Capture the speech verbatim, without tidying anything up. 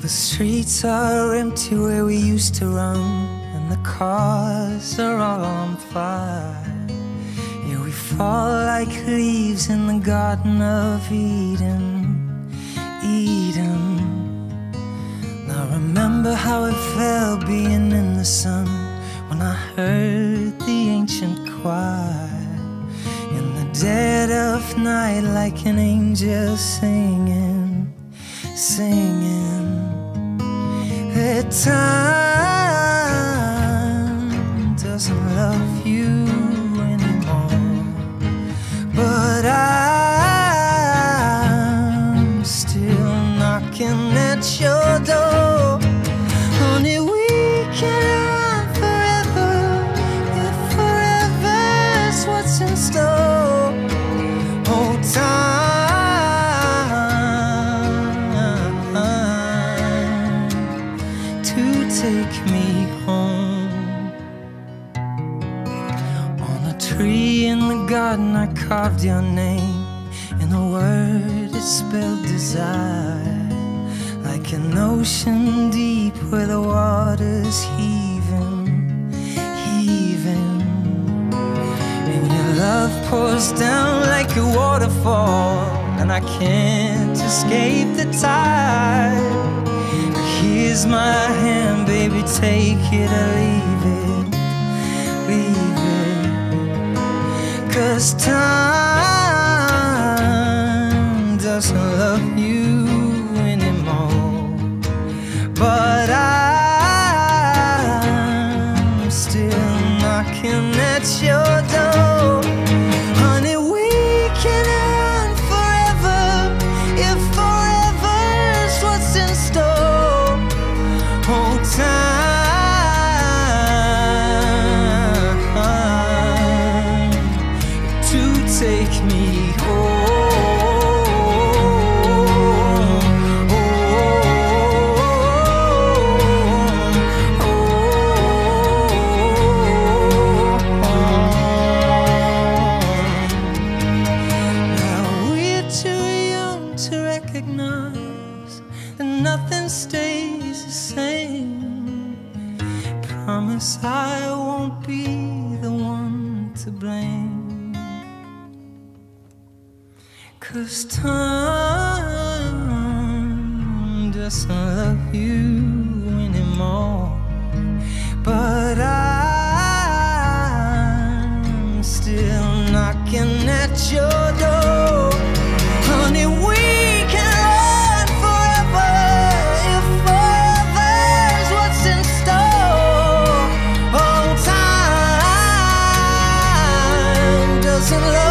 streets are empty where we used to run, and the cars are all on fire. Yeah, we fall like leaves in the Garden of Eden, Eden. Now remember how it felt being in the sun when I heard the ancient choir in the dead of night, like an angel singing, singing. That time doesn't love you anymore, but I'm still knocking at your door. Honey, we can run forever, if forever's what's in store. Oh, time to take me home. On a tree in the garden I carved your name, in a word it spelled desire, like an ocean deep where the water's heaving, heaving. And your love pours down like a waterfall, and I can't escape the tide. Here's my hand, baby, take it or leave it, leave it. 'Cause time doesn't love you anymore, but I'm still knocking at your door. Honey, we can run forever, if forever's what's in store. Oh, time to take me home. Oh, oh, oh. Now we're too young to recognize that nothing stays the same. Promise I won't be the one to blame, 'cause time doesn't love you anymore, but I'm still knocking at your door. Honey, we can run forever, if forever's what's in store. Oh, time doesn't love